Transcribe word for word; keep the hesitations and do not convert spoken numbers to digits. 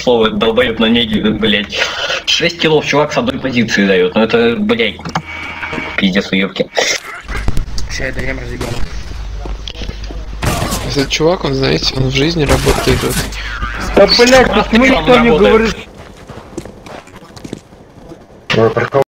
слово долбоёб на неги, блять. шесть киллов чувак с одной позиции дает. Ну это, блять, пиздец уёбки. Сейчас я даем разъебал. Этот чувак, он, знаете, он в жизни работает. Вот. Да, блять, почему никто не говорит?